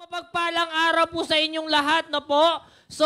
Mapagpalang araw po sa inyong lahat, no po. So,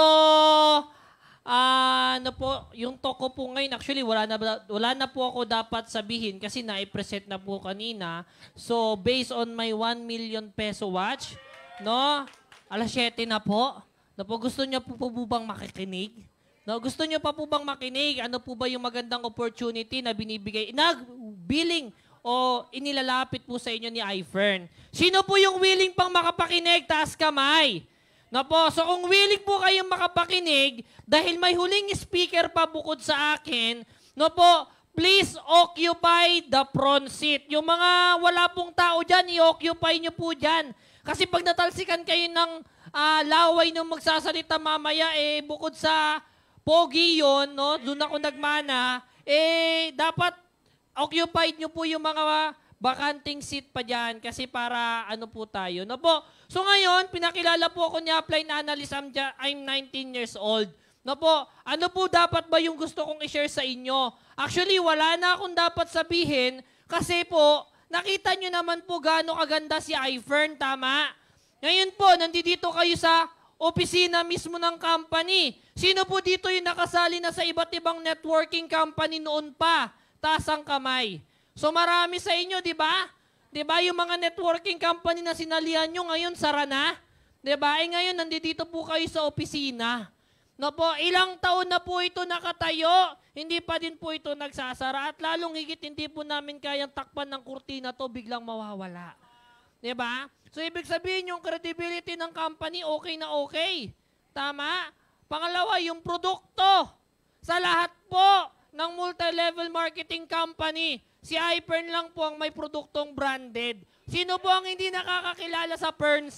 ano po, yung toko po ngayon, actually, wala na po ako dapat sabihin kasi na-present na po kanina. So, based on my 1 million peso watch, no, alas 7 na po. No po, gusto niyo po bang makikinig? No, gusto niyo pa po bang makinig? Ano po ba yung magandang opportunity na binibigay, billing o inilalapit po sa inyo ni ifern? Sino po yung willing pang makapakinig? Taas kamay. No po, so kung willing po kayong makapakinig, dahil may huling speaker pa bukod sa akin, no po, please occupy the front seat. Yung mga wala pong tao dyan, i-occupy nyo po dyan. Kasi pag natalsikan kayo ng laway nung magsasalita mamaya, bukod sa pogi yun, no, doon ako nagmana, dapat occupied nyo po yung mga bakanting seat pa dyan kasi para ano po tayo. No po? So ngayon, pinakilala po ako ni Upline Analyst. I'm 19 years old. No po? Ano po dapat ba yung gusto kong i-share sa inyo? Actually, wala na akong dapat sabihin kasi po, nakita nyo naman po gaano kaganda si ifern, tama? Ngayon po, nandito kayo sa opisina mismo ng company. Sino po dito yung nakasali na sa iba't ibang networking company noon pa? Taas ang kamay. So marami sa inyo, di ba? Di ba yung mga networking company na sinalihan nyo ngayon, sara na? Di ba? Ngayon, nandito po kayo sa opisina. No po, ilang taon na po ito nakatayo, hindi pa din po ito nagsasara. At lalong higit, hindi po namin kayang takpan ng kurtina to, biglang mawawala. Di ba? So ibig sabihin, yung credibility ng company, okay na okay. Tama? Pangalawa, yung produkto. Sa lahat po ng multi-level marketing company, si ifern lang po ang may produktong branded. Sino po ang hindi nakakakilala sa Fern?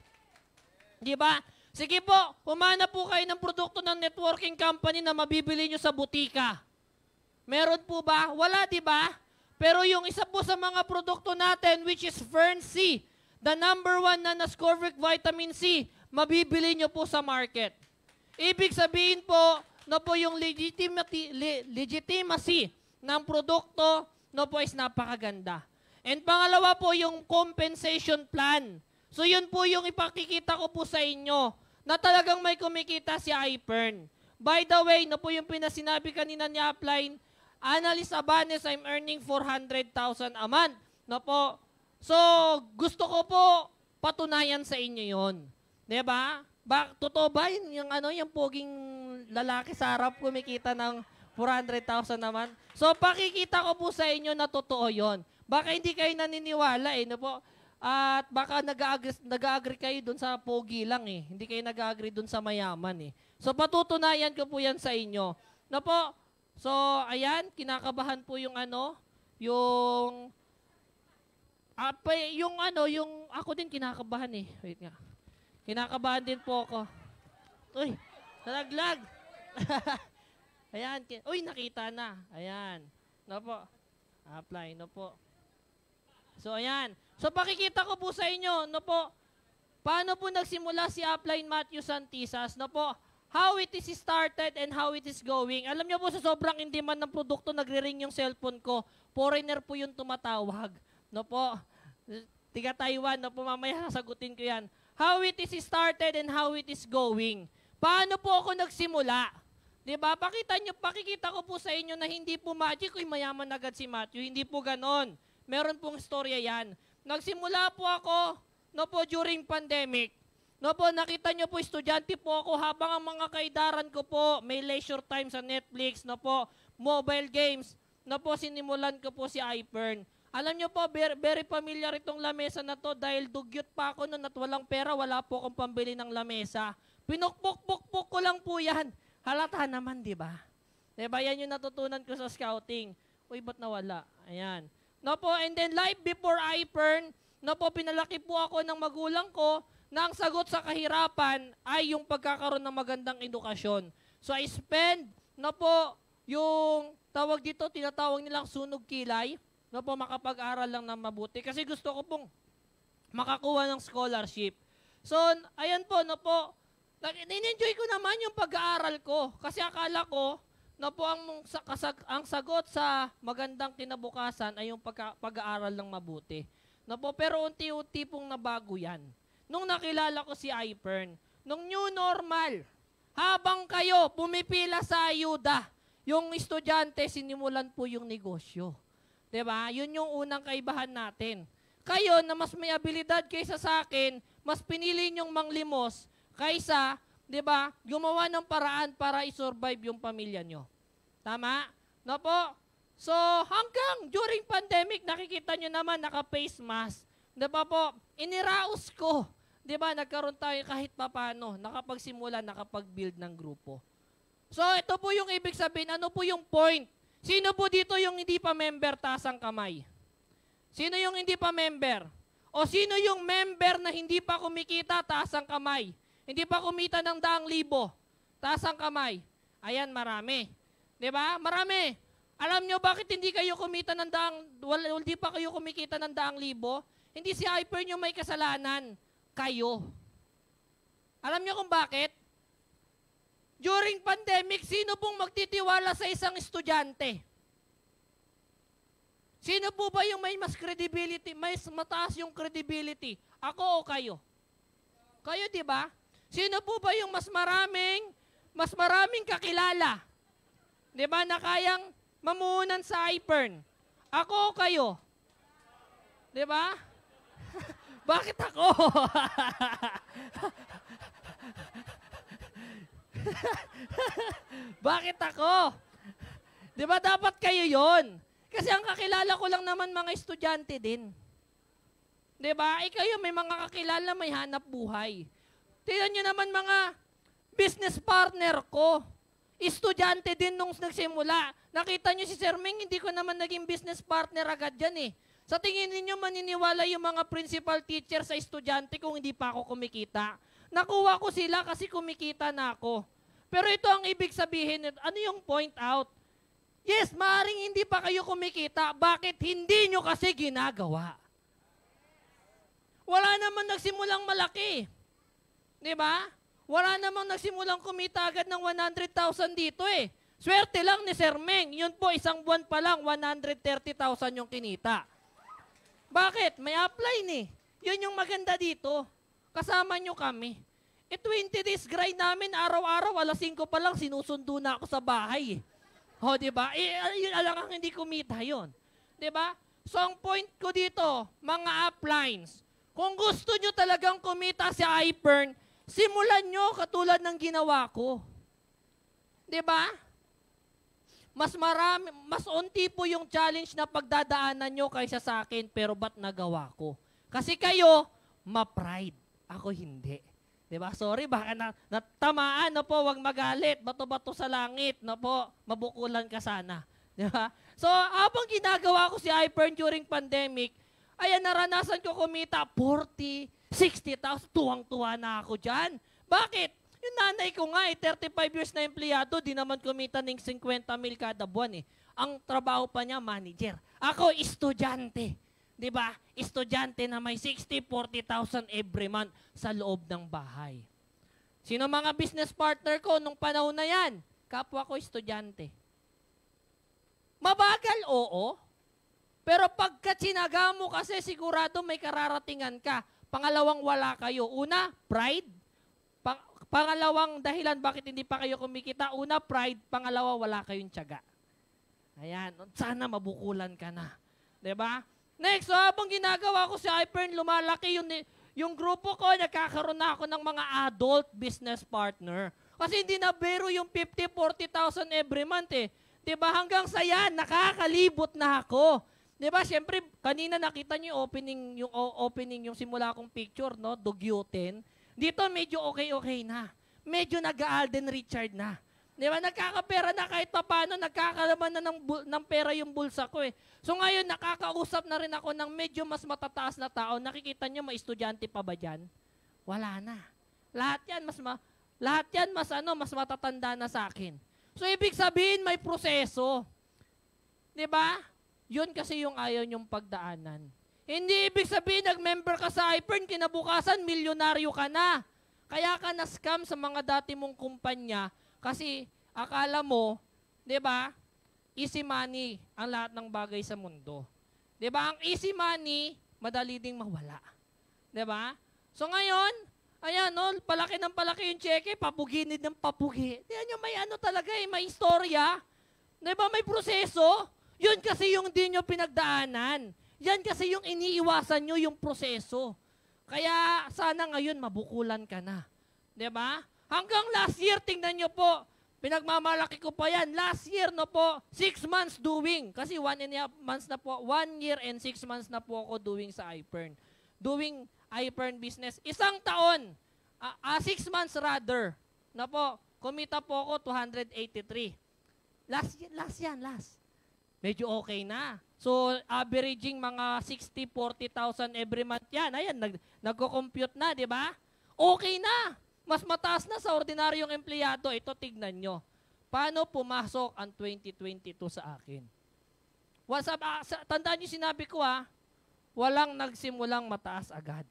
Di ba? Sige po, humanap po kayo ng produkto ng networking company na mabibili nyo sa butika. Meron po ba? Wala, di ba? Pero yung isa po sa mga produkto natin, which is Fern C, the #1 na na-score vitamin C, mabibili nyo po sa market. Ibig sabihin po, no po yung legitimacy ng produkto, no po is napakaganda. And pangalawa po yung compensation plan. So yun po yung ipakikita ko po sa inyo na talagang may kumikita si ifern. By the way, no po yung pinasinabi kanina ni Upline Analyst Abanes, I'm earning 400,000 a month. No po. So gusto ko po patunayan sa inyo yon. Diba? Totoo ba yung poging lalaki sa harap kumikita ng 400,000 naman? So, pakikita ko po sa inyo na totoo yon. Baka hindi kayo naniniwala no po? At baka nag-agree kayo dun sa pogi lang Hindi kayo nag-agree dun sa mayaman So, patutunayan ko po yan sa inyo. No po? So, ayan, kinakabahan po yung ako din kinakabahan Wait nga. Kinakabahan din po ako. Uy, nalaglag. Ayan. Uy, nakita na. Ayan. No po. Apply. No po. So, ayan. So, pakikita ko po sa inyo. No po. Paano po nagsimula si Upline Matthew Santisas? No po. How it is started and how it is going. Alam niyo po, sa sobrang in-demand ng produkto, nagre-ring yung cellphone ko. Foreigner po yung tumatawag. No po. Tiga Taiwan. No po, mamaya sasagutin ko yan. How it is started and how it is going. Paano po ako nagsimula? Diba? Pakikita ko po sa inyo na hindi po magic, mayaman agad si Matthew. Hindi po ganon. Meron pong storya yan. Nagsimula po ako, no po, during pandemic. No po, nakita nyo po, estudyante po ako habang ang mga kaidaran ko po, may leisure time sa Netflix, no po, mobile games. No po, sinimulan ko po si ifern. Alam nyo po, very familiar itong lamesa na to dahil dugyot pa ako noon at walang pera, wala po akong pambili ng lamesa. Pinukpok-pok ko lang po yan. Halata naman, di ba? Diba, yan yung natutunan ko sa scouting. Uy, ba't nawala? Ayan. No po, and then life before ifern, no po, pinalaki po ako ng magulang ko na ang sagot sa kahirapan ay yung pagkakaroon ng magandang edukasyon. So I spend, no po, yung tawag dito, tinatawag nilang sunog kilay, no po, makapag-aral lang na mabuti. Kasi gusto ko pong makakuha ng scholarship. So, ayan po, no po, in-enjoy ko naman yung pag-aaral ko. Kasi akala ko, no po, ang sagot sa magandang kinabukasan ay yung pag-aaral lang mabuti. No po, pero unti-unti pong nabago yan. nung nakilala ko si ifern. Nung new normal, habang kayo pumipila sa ayuda, yung estudyante, sinimulan po yung negosyo. Diba? Yun yung unang kaibahan natin. Kayo na mas may abilidad kaysa sa akin, mas pinili nyong manglimos kaysa, diba, gumawa ng paraan para i-survive yung pamilya nyo. Tama? No po? So, hanggang during pandemic, nakikita nyo naman naka-face mask. Diba po? Iniraos ko. Diba? Nagkaroon tayo kahit papano. Nakapagsimula, nakapag-build ng grupo. So, ito po yung ibig sabihin. Ano po yung point? Sino po dito yung hindi pa member, taas ang kamay? Sino yung hindi pa member? O sino yung member na hindi pa kumikita, taas ang kamay? Hindi pa kumita ng 100,000, taas ang kamay. Ayan, marami. Diba? Marami. Alam nyo bakit hindi kayo kumita ng hindi pa kayo kumikita ng 100,000? Hindi si ifern yung may kasalanan. Kayo. Alam nyo kung bakit? During pandemic, sino pong magtitiwala sa isang estudyante? Sino po ba yung may mas credibility, mas mataas yung credibility? Ako o kayo? Kayo, di ba? Sino po ba yung mas maraming kakilala? Di ba, na kayang mamuhunan sa ifern? Ako o kayo? Di ba? Bakit ako? Bakit ako? Di ba dapat kayo yon? Kasi ang kakilala ko lang naman mga estudyante din. Di ba? Kayo may mga kakilala, may hanap buhay. Tingnan nyo naman mga business partner ko. Estudyante din nung nagsimula. Nakita nyo si Sir Ming, hindi ko naman naging business partner agad yan eh. Sa tingin ninyo, maniniwala yung mga principal teacher sa estudyante kung hindi pa ako kumikita. Nakuha ko sila kasi kumikita na ako. Pero ito ang ibig sabihin, ano yung point out? Yes, maaaring hindi pa kayo kumikita. Bakit hindi nyo kasi ginagawa? Wala namang nagsimulang malaki. Di ba? Wala namang nagsimulang kumita agad ng 100,000 dito eh. Swerte lang ni Sir Meng. Yun po, isang buwan pa lang, 130,000 yung kinita. Bakit? May upline eh. Yun yung maganda dito. Kasama nyo kami. 20 days grind namin, araw-araw, alas 5 pa lang, sinusundo na ako sa bahay. O, diba? Yun alang ang hindi kumita yun. Diba? So, ang point ko dito, mga uplines, kung gusto nyo talagang kumita si ifern, simulan nyo katulad ng ginawa ko. Diba? Mas unti po yung challenge na pagdadaanan nyo kaysa sa akin, pero ba't nagawa ko? Kasi kayo, ma-pride. Ako hindi. Diba? Sorry, baka natamaan na po, wag magalit. Bato-bato sa langit, na po, mabukulan ka sana. Diba? So, habang ginagawa ko si ifern during pandemic, ayan, naranasan ko kumita 40, 60,000. Tuwang-tuwa na ako dyan. Bakit? Yung nanay ko nga, 35 years na empleyado, di naman kumita ng 50 mil kada buwan eh. Ang trabaho pa niya, manager. Ako, estudyante. Diba? Estudyante na may 60, 40,000 every month sa loob ng bahay. Sino mga business partner ko nung panahon na yan? Kapwa ko estudyante. Mabagal, oo. Pero pagka sinaga mo kasi sigurado may kararatingan ka. Pangalawang wala kayo. Una, pride. Pangalawang dahilan bakit hindi pa kayo kumikita. Una, pride. Pangalawa, wala kayong tiyaga. Ayan. Sana mabukulan ka na. Diba? Next, so habang ginagawa ko si ifern, lumalaki yung grupo ko, nagkakaroon na ako ng mga adult business partner. Kasi hindi na biro yung 50, 40,000 every month eh. Diba? Hanggang sa yan, nakakalibot na ako. Diba? Siyempre, kanina nakita niyo yung opening, yung simula kong picture, no? Dugyutin. Dito medyo okay na. Medyo nag-Alden Richard na. Diba? Nagkakapera na kahit paano, nagkakalaman na ng pera yung bulsa ko eh. So ngayon, nakakausap na rin ako ng medyo mas matataas na tao. Nakikita niyo, may estudyante pa ba dyan? Wala na. Lahat yan, mas matatanda na sa akin. So ibig sabihin, may proseso. Diba? Yun kasi yung ayaw niyong pagdaanan. Hindi ibig sabihin, nag-member ka sa ifern, kinabukasan, milyonaryo ka na. Kaya ka na-scam sa mga dati mong kumpanya kasi akala mo, di ba, easy money ang lahat ng bagay sa mundo. Di ba, ang easy money, madali ding mawala. Di ba? So ngayon, ayan, no, palaki ng palaki yung tseke, papuginid ng papugi. Tingnan nyo, may ano talaga eh, may istorya. Diba, may proseso. Yun kasi yung di nyo pinagdaanan. Yan kasi yung iniiwasan nyo, yung proseso. Kaya sana ngayon mabukulan ka na. Diba? Hanggang last year, tingnan nyo po, pinagmamalaki ko pa yan. Last year, no po, 6 months doing. Kasi 1.5 months na po, 1 year and 6 months na po ako doing sa ifern. Doing ifern business. Isang taon, 6 months rather, na po, kumita po ako 283. Last. Medyo okay na. So, averaging mga 40,000 every month yan. Ayan, nagko-compute na, di ba? Okay na. Mas mataas na sa ordinaryong empleyado. Ito, tignan nyo. Paano pumasok ang 2022 sa akin? Tandaan nyo sinabi ko walang nagsimulang mataas agad.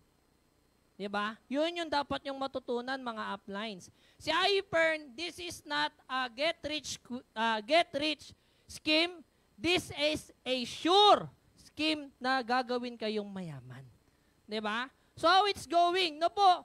Diba? Yun yung dapat yung matutunan mga uplines. Si ifern, this is not a get rich scheme. This is a sure scheme na gagawin kayong mayaman. Diba? So how it's going? No po,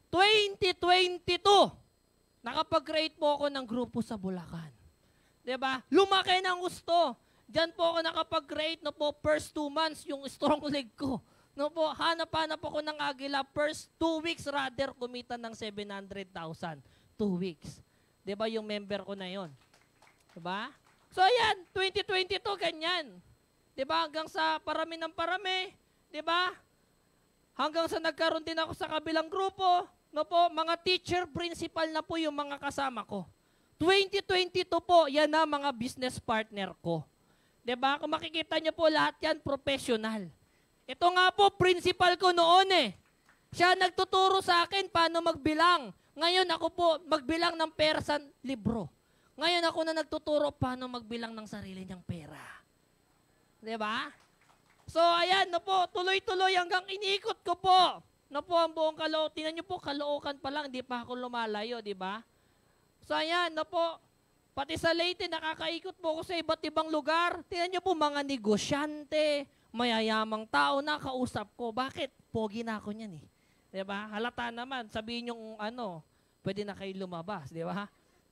2022, nakapag-create po ako ng grupo sa Bulacan. Diba? Lumaki ng gusto. Diyan po ako nakapag-create, no po, first 2 months, yung strong leg ko. No po, hanap-hanap ako ng agila. First 2 weeks rather, kumita ng 700,000. 2 weeks. Diba yung member ko na yon? Diba? So ayan, 2022, ganyan. Diba? Hanggang sa parami ng parami. Diba? Hanggang sa nagkaroon din ako sa kabilang grupo. No po, mga teacher, principal na po yung mga kasama ko. 2022 po, yan na mga business partner ko. Diba? Kung makikita nyo po, lahat yan professional. Ito nga po, principal ko noon eh. Siya nagtuturo sa akin paano magbilang. Ngayon ako po, magbilang ng pera sa libro. Ngayon ako na nagtuturo paano magbilang ng sarili niyang pera. Diba? So, ayan, no po, tuloy-tuloy hanggang iniikot ko po. No po, ang buong Caloocan. Tingnan niyo po, Caloocan pa lang, hindi pa ako lumalayo, diba? So, ayan, no po, pati sa Leyte, nakakaikot po ako sa iba't ibang lugar. Tingnan niyo po, mga negosyante, mayayamang tao na kausap ko. Bakit? Pogi na ako niyan eh. Diba? Halata naman. Sabihin yung pwede na kayo lumabas. Diba?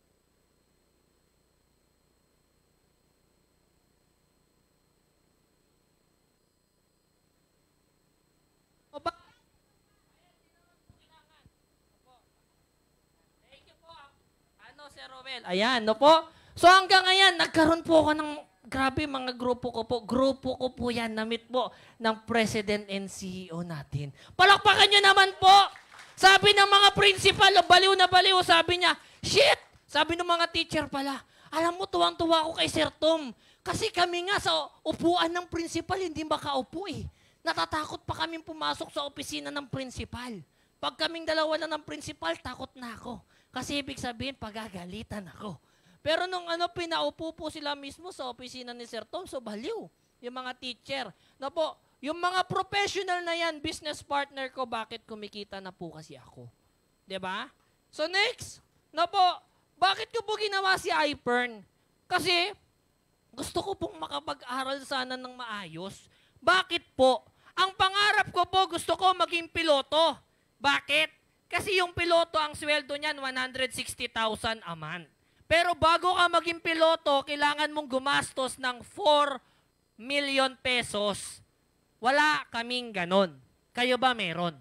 Thank you po. Sir Roel. Ayan, no po. So hanggang ngayon, nagkaroon po ako ng grabe mga grupo ko po. Grupo ko po yan, na-meet po ng President and CEO natin. Palakpakan nyo naman po. Sabi ng mga principal, baliw na baliw, sabi niya, shit! Sabi ng mga teacher pala, alam mo, tuwang-tuwa ako kay Sir Tom. Kasi kami nga sa upuan ng principal, hindi makaupo eh. Natatakot pa kaming pumasok sa opisina ng principal. Pag kaming dalawa na ng principal, takot na ako. Kasi ibig sabihin, pagagalitan ako. Pero nung pinaupo po sila mismo sa opisina ni Sir Tom, so baliw, yung mga teacher. Na po, yung mga professional na yan, business partner ko, bakit kumikita na po kasi ako? Diba? So next, na po, bakit ko po ginawa si ifern? Kasi, gusto ko pong makapag-aral sana ng maayos. Bakit po? Ang pangarap ko po, gusto ko maging piloto. Bakit? Kasi yung piloto, ang sweldo niyan, 160,000 a month. Pero bago ka maging piloto, kailangan mong gumastos ng 4 million pesos. Wala kaming ganon. Kayo ba meron?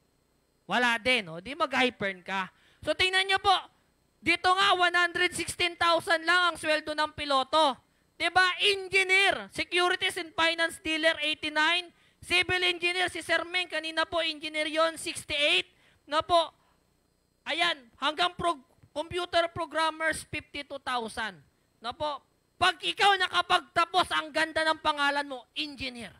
Wala din. Di mag-ifern ka. So tingnan nyo po, dito nga 116,000 lang ang sweldo ng piloto. Diba? Engineer, securities and finance dealer 89, civil engineer si Sir Meng, kanina po engineer yon 68. Na po, ayan, hanggang computer programmers, 52,000. Na po, pag ikaw nakapagtapos, ang ganda ng pangalan mo, engineer.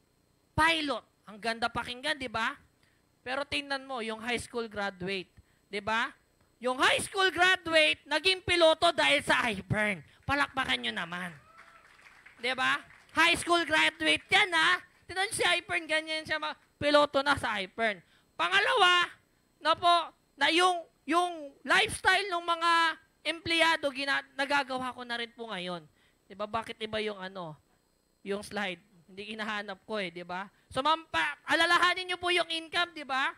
Pilot, ang ganda pakinggan, di ba? Pero tingnan mo, yung high school graduate, di ba? Yung high school graduate, naging piloto dahil sa ifern. Palakpakan nyo naman. Di ba? High school graduate yan, ha? Tingnan nyo si ifern, ganyan siya, piloto na sa ifern. Pangalawa, na po, na yung lifestyle ng mga empleyado, nagagawa ko na rin po ngayon. Diba, bakit iba yung yung slide? Hindi hinahanap ko eh, diba? So, alalahanin nyo po yung income, diba?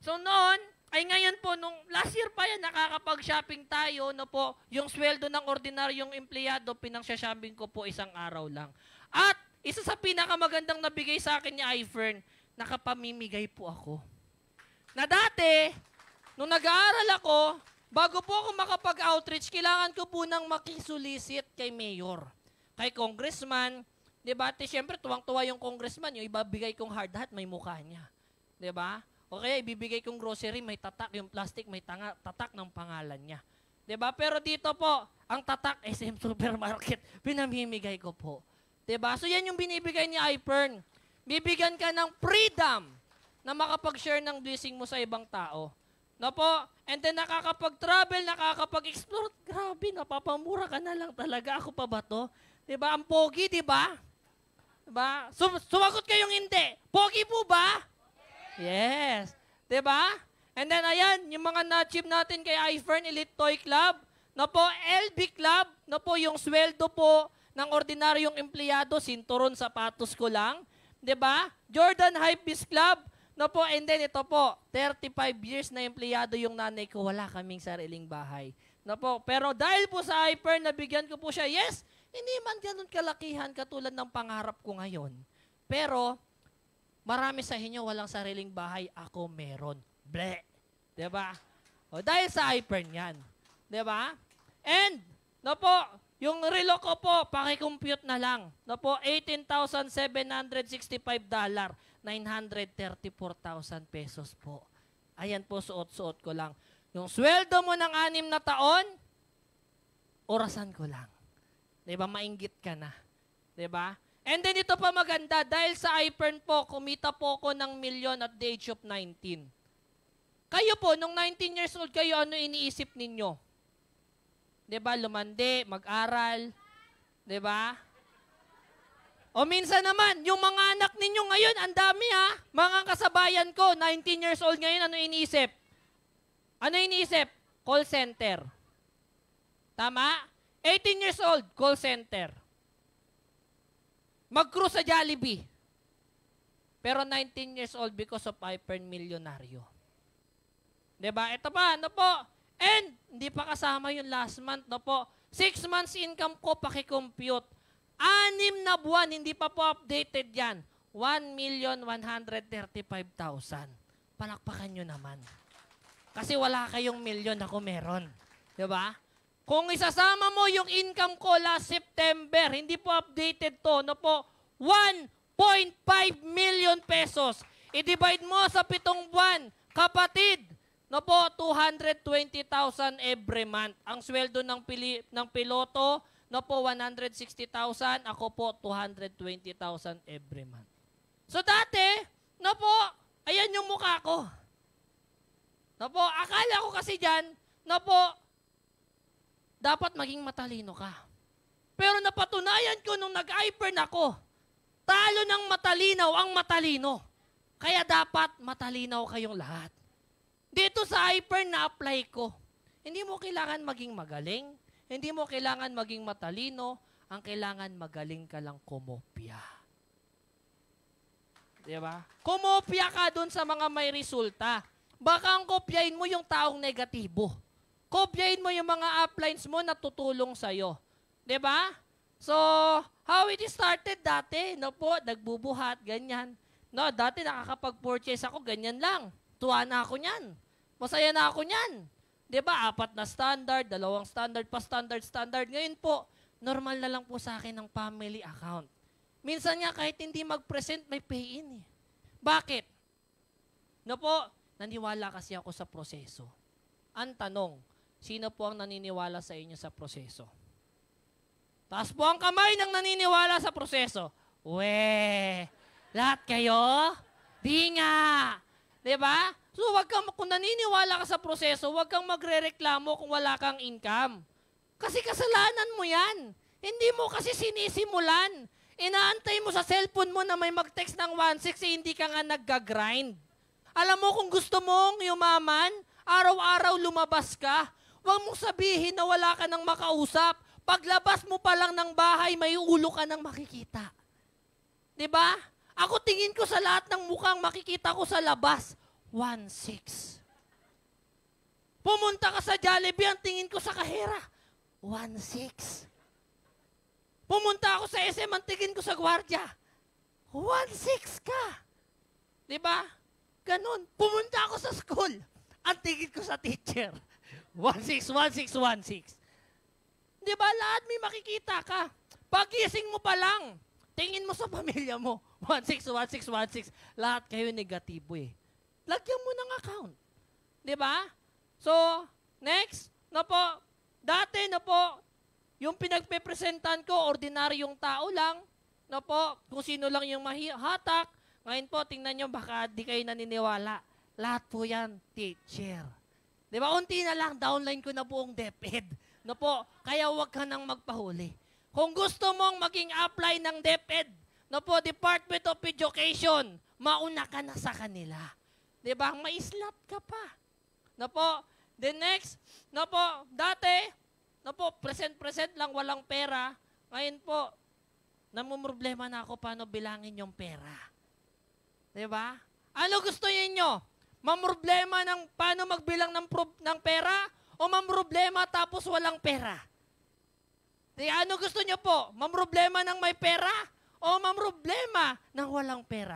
So noon, ay ngayon po, nung last year pa yan, nakakapag-shopping tayo, no po, yung sweldo ng ordinaryong empleyado, pinang-shopping ko po isang araw lang. At isa sa pinakamagandang nabigay sa akin ni ifern, nakapamimigay po ako. Na dati, nung nag-aaral ako, bago po ako makapag-outreach, kailangan ko po nang makisulisit kay mayor, kay congressman. Diba? Siyempre, tuwang-tuwa yung congressman, yung ibabigay kong hard hat, may mukha niya. Diba? O kaya ibibigay kong grocery, may tatak, yung plastic, may tatak ng pangalan niya. Diba? Pero dito po, ang tatak, SM Supermarket, pinamimigay ko po. Diba? So yan yung binibigay ni ifern. Bibigyan ka ng freedom na makapag-share ng blessing mo sa ibang tao. No po? And then nakakapag-travel, nakakapag-explore. Grabe, napapamura ka na lang talaga. Ako pa ba to? Diba? Ang pogi, diba? Diba? Sumagot kayong hindi. Pogi po ba? Yes. Diba? And then, ayan, yung mga na-achieve natin kay ifern Elite Toy Club. No po, LB Club. No po, yung sweldo po ng ordinaryong empleyado, sinturon, sapatos ko lang. Diba? Jordan Hypebeast Club. No po, and then ito po, 35 years na empleyado yung nanay ko, wala kaming sariling bahay. No po, pero dahil po sa ifern, nabigyan ko po siya, yes, hindi man ganun kalakihan katulad ng pangarap ko ngayon. Pero, marami sa inyo walang sariling bahay, ako meron. Ble. Diba? O, dahil sa ifern yan. Diba? And, no po, yung relo ko po, pakicompute na lang. No po, $18,765. 934,000 pesos po. Ayan po, suot-suot ko lang. Yung sweldo mo ng 6 na taon, orasan ko lang. Diba? Mainggit ka na. Diba? And then ito pa maganda, dahil sa ifern po, kumita po ko ng milyon at the age of 19. Kayo po, nung 19 years old kayo, ano iniisip ninyo? Diba? Lumandi, mag-aral. Diba? O minsan naman, yung mga anak ninyo ngayon, ang dami ha. Mga kasabayan ko, 19 years old ngayon, ano iniisip? Ano iniisip? Call center. Tama? 18 years old, call center. Mag-cruise sa Jollibee. Pero 19 years old because of ifern milyonaryo. Diba? Ito pa, ano po? And, hindi pa kasama yung last month, no po? 6 months income ko, pakicompute. 6 na buwan, hindi pa po updated yan. 1,135,000. Palakpakan nyo naman. Kasi wala kayong milyon, ako meron. Diba? Kung isasama mo yung income ko last September, hindi po updated to, no po, 1.5 million pesos. I-divide mo sa 7 buwan, kapatid, no po, 220,000 every month. Ang sweldo ng piloto, no po, 160,000. Ako po, 220,000 every month. So dati, no po, ayan yung mukha ko. No po, akala ko kasi dyan, no po, dapat maging matalino ka. Pero napatunayan ko nung nag-ifern ako, talo ng matalinaw ang matalino. Kaya dapat matalinaw kayong lahat. Dito sa ifern na-apply ko, hindi mo kailangan maging magaling, hindi mo kailangan maging matalino, ang kailangan magaling ka lang kumopya. Diba? Kumopya ka dun sa mga may resulta. Baka ang kopyahin mo yung taong negatibo. Kopyahin mo yung mga uplines mo na tutulong sa'yo. Diba? So, how it started dati, no po, nagbubuhat, ganyan. No, dati nakakapag-purchase ako, ganyan lang. Tuwa na ako niyan. Masaya na ako niyan. Diba, 4 na standard, 2 standard, pa standard. Ngayon po, normal na lang po sa akin ang family account. Minsan nga kahit hindi mag-present, may pay-in eh. Bakit? No po, naniwala kasi ako sa proseso. Ang tanong, sino po ang naniniwala sa inyo sa proseso? Taas po ang kamay ng naniniwala sa proseso. Lahat kayo? Di nga. Diba? So, kung naniniwala ka sa proseso, huwag kang magre-reklamo kung wala kang income. Kasi kasalanan mo yan. Hindi mo kasi sinisimulan. Inaantay mo sa cellphone mo na may mag-text ng 1.6 hindi ka nga nagga-grind. Alam mo kung gusto mong yumaman, araw-araw lumabas ka, huwag mong sabihin na wala ka nang makausap. Paglabas mo pa lang ng bahay, may ulo ka nang makikita. Diba? Ako tingin ko sa lahat ng mukhang makikita ko sa labas, 1.6. Pumunta ka sa Jollibee, ang tingin ko sa kahera, 1.6. Pumunta ako sa SM, ang tingin ko sa gwardiya, 1.6 ka. Diba? Ganon. Pumunta ako sa school, ang tingin ko sa teacher, 1.6, 1.6, 1.6. Diba? Lahat may makikita ka. Pagising mo pa lang, tingin mo sa pamilya mo, 1.6, 1.6, 1.6. Lahat kayo negatibo eh. Lagyan mo ng account. Diba? So, next, na po, dati na po, yung pinagpe-presentan ko, ordinaryong tao lang, na po, kung sino lang yung hatak. Ngayon po, tingnan nyo, baka di kayo naniniwala. Lahat po yan, teacher. Di ba? Unti na lang, downline ko na po ang DepEd. Na po, kaya huwag ka nang magpahuli. Kung gusto mong maging apply ng DepEd, na po, Department of Education, mauna ka na sa kanila. Di ba? May slot ka pa. Na po, the next, na po, dati, na po, present lang, walang pera. Ngayon po, namumroblema na ako paano bilangin yung pera. Diba? Ano gusto niyo? Mamroblema ng paano magbilang ng pera o mamroblema tapos walang pera? Ano gusto niyo po? Mamroblema ng may pera o mamroblema ng walang pera?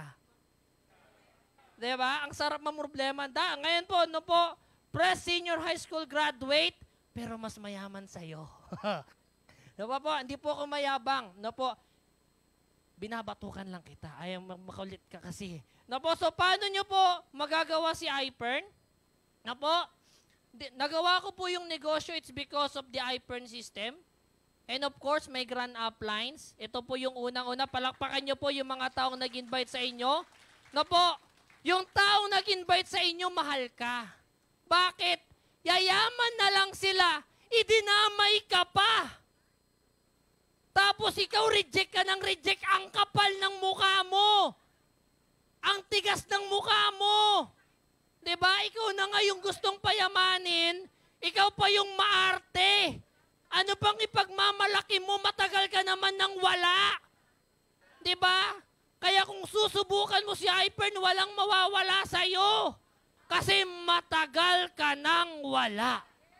Diba? Ang sarap mamroblema. Ngayon po, no po, senior high school graduate, pero mas mayaman sa'yo. Diba po? Hindi po ako mayabang. No po, binabatukan lang kita. Ayaw makulit ka kasi. Na po, so paano nyo po magagawa si ifern? Na po, nagawa ko po yung negosyo, it's because of the ifern system. And of course, may grand uplines. Ito po yung unang-una. Palakpakan nyo po yung mga taong nag-invite sa inyo. Na po, yung taong nag-invite sa inyo, mahal ka. Bakit? Yayaman na lang sila. Idinamay ka pa. Tapos ikaw reject ka ng reject, ang kapal ng mukha mo. Ang tigas ng mukha mo. Diba? Ikaw na nga yung gustong payamanin, ikaw pa yung maarte. Ano pang ipagmamalaki mo, matagal ka naman ng wala. Diba? Kaya kung susubukan mo si ifern, walang mawawala sa'yo. Kasi matagal ka ng wala.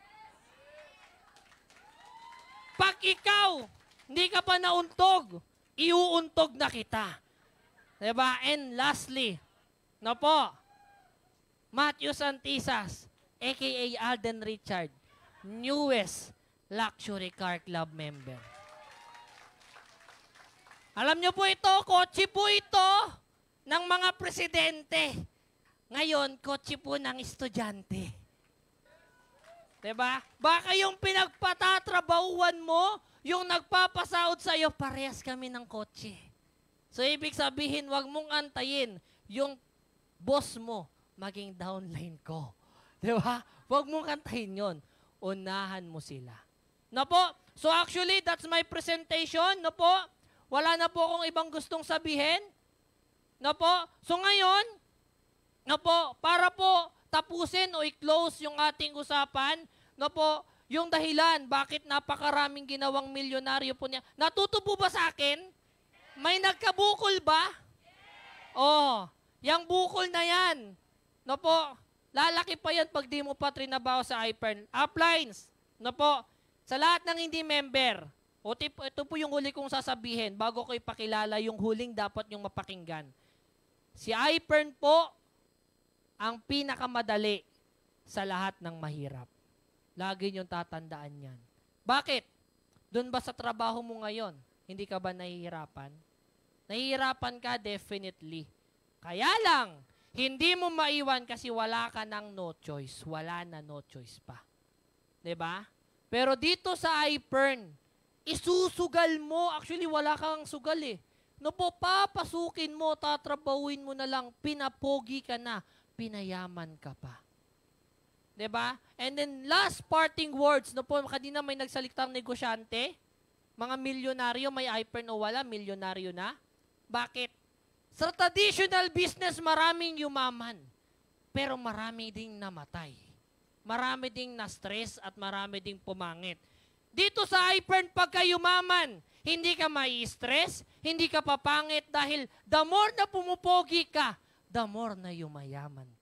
Pag ikaw, hindi ka pa nauntog, iuuntog na kita. Diba? And lastly, no po, Matthew Santisas, a.k.a. Alden Richard, newest luxury car club member. Alam nyo po ito, kotse po ito ng mga presidente. Ngayon, kotse po ng estudyante. Diba? Baka yung pinagpatatrabahuan mo, yung nagpapasahod sa'yo, parehas kami ng kotse. So, ibig sabihin, wag mong antayin yung boss mo maging downline ko. Diba? Wag mong antayin yon. Unahan mo sila. No po? So, actually, that's my presentation. No po? Wala na po akong ibang gustong sabihin. No po? So, ngayon, no po, para po tapusin o i-close yung ating usapan, no po, yung dahilan, bakit napakaraming ginawang milyonaryo po niya. Natuto po ba sa akin? May nagkabukol ba? Oh, yung bukol na yan. No po, lalaki pa yan pag di mo pa trinabaho sa ifern. Uplines, no po, sa lahat ng hindi member, ito po yung huli kong sasabihin bago ko ipakilala yung huling dapat yung mapakinggan. Si ifern po, ang pinakamadali sa lahat ng mahirap. Lagi niyong tatandaan yan. Bakit? Doon ba sa trabaho mo ngayon, hindi ka ba nahihirapan? Nahihirapan ka, definitely. Kaya lang, hindi mo maiwan kasi wala ka ng no choice. Wala na no choice pa. 'Di ba? Pero dito sa ifern, isusugal mo. Actually, wala kang sugal eh. No po, papasukin mo, tatrabahuin mo na lang, pinapogi ka na, pinayaman ka pa. 'Di ba? And then last parting words, no po, kanina may nagsalitang negosyante, mga milyonaryo, may ifern o wala, milyonaryo na. Bakit? Sa traditional business, maraming yumaman, pero marami ding namatay. Marami ding na-stress at marami ding pumangit. Dito sa ifern, pagka yumaman, hindi ka mai-stress, hindi ka papangit dahil the more na pumupogi ka, the more na yumayaman